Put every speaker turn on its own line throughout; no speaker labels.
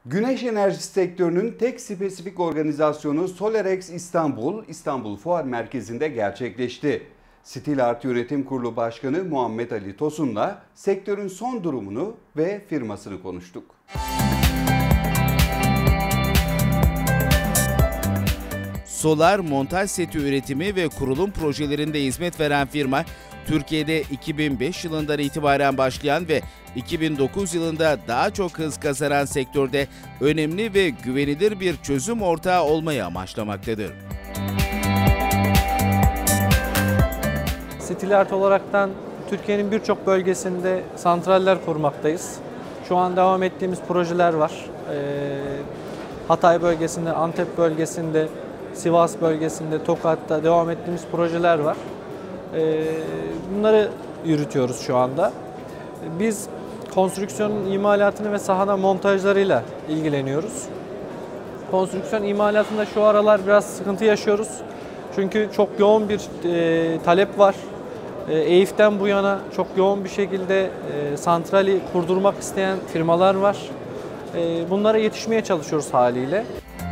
Güneş enerjisi sektörünün tek spesifik organizasyonu SolarX İstanbul Fuar Merkezi'nde gerçekleşti. Stil Art Yönetim Kurulu Başkanı Muhammed Ali Tosun'la sektörün son durumunu ve firmasını konuştuk.
Solar montaj seti üretimi ve kurulum projelerinde hizmet veren firma, Türkiye'de 2005 yılından itibaren başlayan ve 2009 yılında daha çok hız kazanan sektörde önemli ve güvenilir bir çözüm ortağı olmayı amaçlamaktadır.
Stil Art olaraktan Türkiye'nin birçok bölgesinde santraller kurmaktayız. Şu an devam ettiğimiz projeler var. Hatay bölgesinde, Antep bölgesinde, Sivas bölgesinde, Tokat'ta devam ettiğimiz projeler var. Bunları yürütüyoruz şu anda. Biz konstrüksiyonun imalatını ve sahada montajlarıyla ilgileniyoruz. Konstrüksiyon imalatında şu aralar biraz sıkıntı yaşıyoruz. Çünkü çok yoğun bir talep var. EİF'ten bu yana çok yoğun bir şekilde santrali kurdurmak isteyen firmalar var. Bunlara yetişmeye çalışıyoruz haliyle.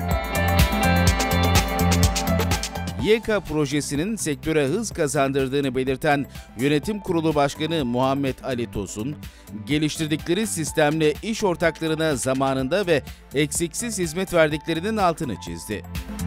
YK projesinin sektöre hız kazandırdığını belirten Yönetim Kurulu Başkanı Muhammed Ali Tosun, geliştirdikleri sistemle iş ortaklarına zamanında ve eksiksiz hizmet verdiklerinin altını çizdi.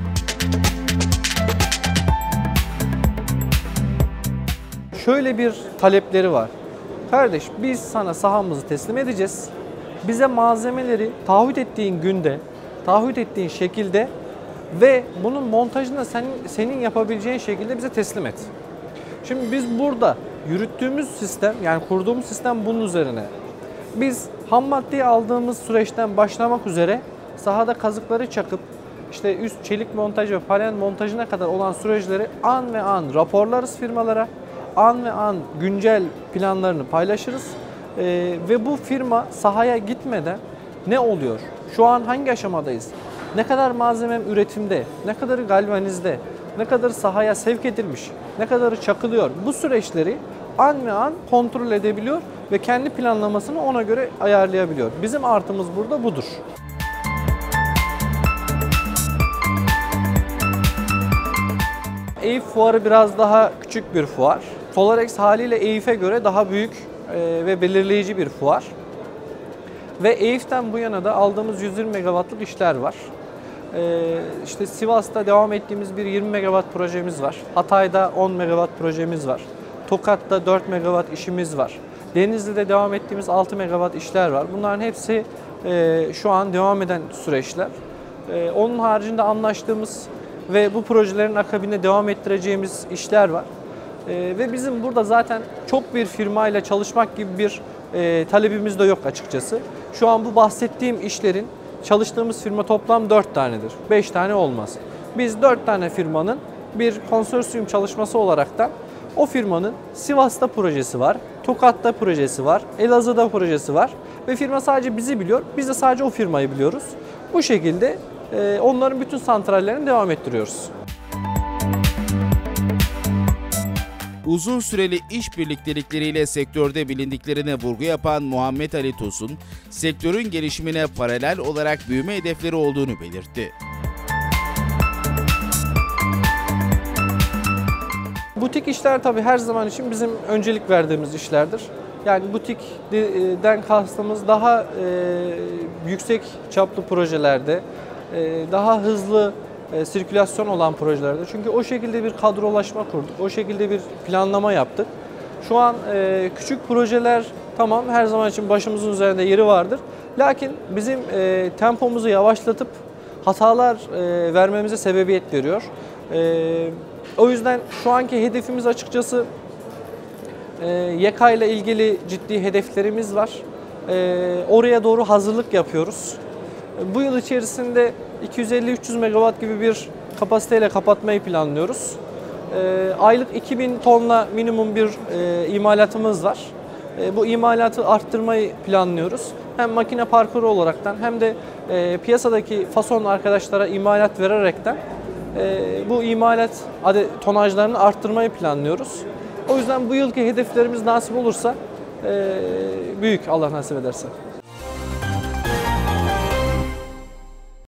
Şöyle bir talepleri var. Kardeş, biz sana sahamızı teslim edeceğiz. Bize malzemeleri taahhüt ettiğin günde, taahhüt ettiğin şekilde ve bunun montajını da senin yapabileceğin şekilde bize teslim et. Şimdi biz burada yürüttüğümüz sistem, yani kurduğumuz sistem bunun üzerine. Biz ham maddeyi aldığımız süreçten başlamak üzere sahada kazıkları çakıp işte üst çelik montaj ve panel montajına kadar olan süreçleri an ve an raporlarız firmalara. An ve an güncel planlarını paylaşırız. Ve bu firma sahaya gitmeden ne oluyor? Şu an hangi aşamadayız? Ne kadar malzemem üretimde, ne kadarı galvanizde, ne kadar sahaya sevk edilmiş, ne kadarı çakılıyor? Bu süreçleri an ve an kontrol edebiliyor ve kendi planlamasını ona göre ayarlayabiliyor. Bizim artımız burada budur. EİF fuarı biraz daha küçük bir fuar. SolarX haliyle EİF'e göre daha büyük ve belirleyici bir fuar. Ve EİF'ten bu yana da aldığımız 120 megawattlık işler var. İşte Sivas'ta devam ettiğimiz bir 20 megawatt projemiz var. Hatay'da 10 megawatt projemiz var. Tokat'ta 4 megawatt işimiz var. Denizli'de devam ettiğimiz 6 megawatt işler var. Bunların hepsi şu an devam eden süreçler. Onun haricinde anlaştığımız ve bu projelerin akabinde devam ettireceğimiz işler var. Ve bizim burada zaten çok bir firmayla çalışmak gibi bir talebimiz de yok açıkçası. Şu an bu bahsettiğim işlerin çalıştığımız firma toplam 4 tanedir. 5 tane olmaz. Biz 4 tane firmanın bir konsorsiyum çalışması olaraktan o firmanın Sivas'ta projesi var, Tokat'ta projesi var, Elazığ'da projesi var ve firma sadece bizi biliyor. Biz de sadece o firmayı biliyoruz. Bu şekilde onların bütün santrallerini devam ettiriyoruz.
Uzun süreli iş birliktelikleriyle sektörde bilindiklerine vurgu yapan Muhammed Ali Tosun, sektörün gelişimine paralel olarak büyüme hedefleri olduğunu belirtti.
Butik işler tabii her zaman için bizim öncelik verdiğimiz işlerdir. Yani butikten kastımız daha yüksek çaplı projelerde, daha hızlı sirkülasyon olan projelerde. Çünkü o şekilde bir kadrolaşma kurduk, o şekilde bir planlama yaptık. Şu an küçük projeler tamam her zaman için başımızın üzerinde yeri vardır. Lakin bizim tempomuzu yavaşlatıp hatalar vermemize sebebiyet veriyor. O yüzden şu anki hedefimiz açıkçası YK ile ilgili ciddi hedeflerimiz var. Oraya doğru hazırlık yapıyoruz. Bu yıl içerisinde 250-300 megawatt gibi bir kapasiteyle kapatmayı planlıyoruz. Aylık 2000 tonla minimum bir imalatımız var. Bu imalatı arttırmayı planlıyoruz. Hem makine parkuru olaraktan hem de piyasadaki fason arkadaşlara imalat vererekten bu imalat tonajlarını arttırmayı planlıyoruz. O yüzden bu yılki hedeflerimiz nasip olursa büyük, Allah nasip ederse.